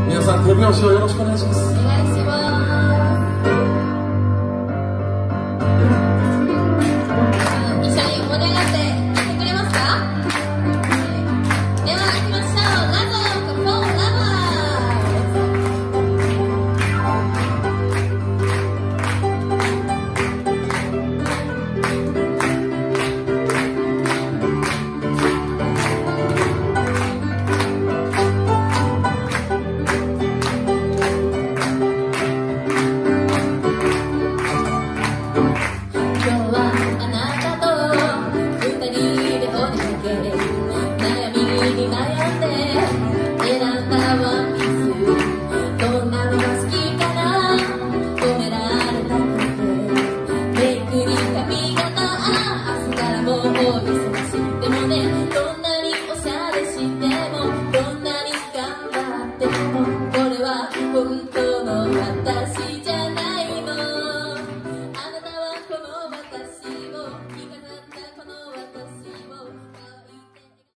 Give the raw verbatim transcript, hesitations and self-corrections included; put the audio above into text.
皆さん手拍子をよろしくお願いします。 お願いします。一緒に盛り上がっていってくれますか？では行きましょう。ラゾーフォーラバでもね、どんなにおしゃれしても、どんなに頑張っても